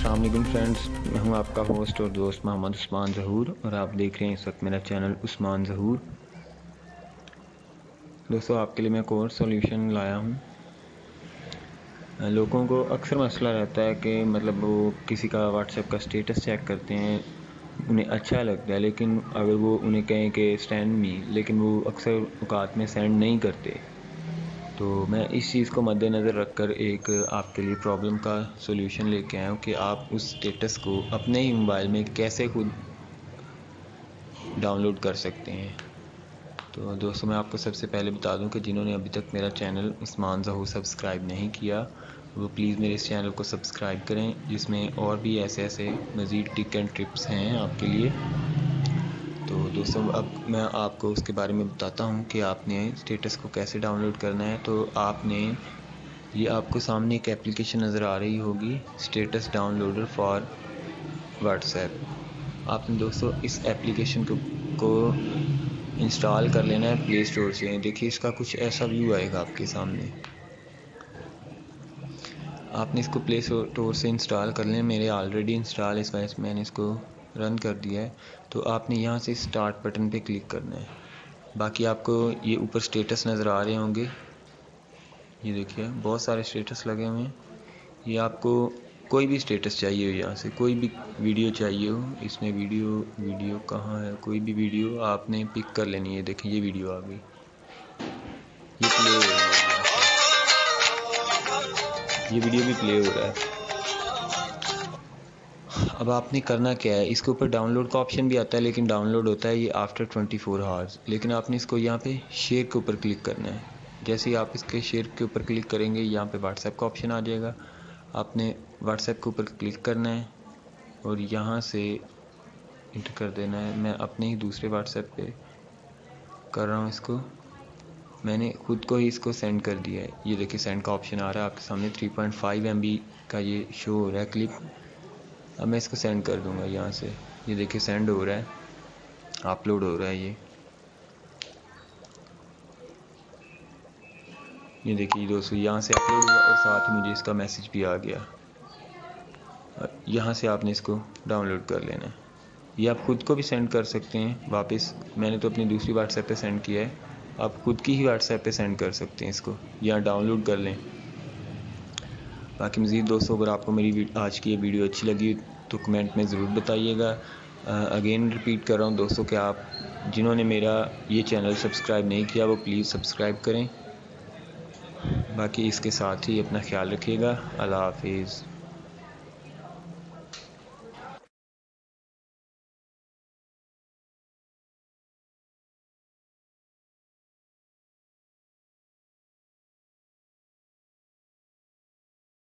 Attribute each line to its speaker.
Speaker 1: अस्सलाम वालेकुम फ्रेंड्स, मैं हूं आपका होस्ट और दोस्त मोहम्मद उस्मान ज़हूर और आप देख रहे हैं इस वक्त मेरा चैनल उस्मान ज़हूर। दोस्तों, आपके लिए मैं एक और सॉल्यूशन लाया हूं। लोगों को अक्सर मसला रहता है कि मतलब वो किसी का व्हाट्सएप का स्टेटस चेक करते हैं, उन्हें अच्छा लगता है, लेकिन अगर वो उन्हें कहें कि सेंड मी, लेकिन वो अक्सर औकात में सेंड नहीं करते। तो मैं इस चीज़ को मद्देनज़र रखकर एक आपके लिए प्रॉब्लम का सॉल्यूशन लेके आया हूँ कि आप उस स्टेटस को अपने ही मोबाइल में कैसे खुद डाउनलोड कर सकते हैं। तो दोस्तों, मैं आपको सबसे पहले बता दूं कि जिन्होंने अभी तक मेरा चैनल उस्मान ज़हूर सब्सक्राइब नहीं किया, वो प्लीज़ मेरे इस चैनल को सब्सक्राइब करें, जिसमें और भी ऐसे मज़ीद टिप एंड ट्रिप्स हैं आपके लिए। तो दोस्तों, अब मैं आपको उसके बारे में बताता हूं कि आपने स्टेटस को कैसे डाउनलोड करना है। तो ये आपको सामने एक एप्लीकेशन नज़र आ रही होगी, स्टेटस डाउनलोडर फॉर व्हाट्सएप। आपने दोस्तों इस एप्लीकेशन को इंस्टॉल कर लेना है प्ले स्टोर से। देखिए, इसका कुछ ऐसा व्यू आएगा आपके सामने। आपने इसको प्ले स्टोर से इंस्टॉल कर लेना। मेरे ऑलरेडी इंस्टॉल है, इस वजह से मैंने इसको रन कर दिया है। तो आपने यहाँ से स्टार्ट बटन पे क्लिक करना है। बाकी आपको ये ऊपर स्टेटस नज़र आ रहे होंगे, ये देखिए बहुत सारे स्टेटस लगे हुए हैं। ये आपको कोई भी स्टेटस चाहिए हो, यहाँ से कोई भी वीडियो चाहिए हो, इसमें वीडियो कहाँ है, कोई भी वीडियो आपने पिक कर लेनी है। देखिए ये वीडियो आ गई, ये प्ले हो रही है, ये वीडियो भी प्ले हो रहा है। अब आपने करना क्या है, इसके ऊपर डाउनलोड का ऑप्शन भी आता है, लेकिन डाउनलोड होता है ये आफ्टर 24 आवर्स। लेकिन आपने इसको यहाँ पे शेयर के ऊपर क्लिक करना है। जैसे ही आप इसके शेयर के ऊपर क्लिक करेंगे, यहाँ पे व्हाट्सएप का ऑप्शन आ जाएगा। आपने व्हाट्सएप के ऊपर क्लिक करना है और यहाँ से इंटर कर देना है। मैं अपने ही दूसरे व्हाट्सएप पे कर रहा हूँ इसको। मैंने खुद को ही इसको सेंड कर दिया है। ये देखिए सेंड का ऑप्शन आ रहा है आपके सामने। 3.5 MB का ये शो हो रहा है क्लिप। अब मैं इसको सेंड कर दूंगा यहाँ से। ये देखिए सेंड हो रहा है, अपलोड हो रहा है। ये देखिए दोस्तों, यहाँ से अपलोड हुआ और साथ ही मुझे इसका मैसेज भी आ गया। यहाँ से आपने इसको डाउनलोड कर लेना है। ये आप खुद को भी सेंड कर सकते हैं वापस। मैंने तो अपनी दूसरी व्हाट्सएप पे सेंड किया है, आप खुद की ही व्हाट्सएप पे सेंड कर सकते हैं इसको, या डाउनलोड कर लें। बाकी मज़ीद दोस्तों, अगर आपको मेरी आज की ये वीडियो अच्छी लगी तो कमेंट में ज़रूर बताइएगा। अगेन रिपीट कर रहा हूँ दोस्तों कि आप जिन्होंने मेरा ये चैनल सब्सक्राइब नहीं किया वो प्लीज़ सब्सक्राइब करें। बाकी इसके साथ ही अपना ख्याल रखिएगा। अल्लाह हाफिज़।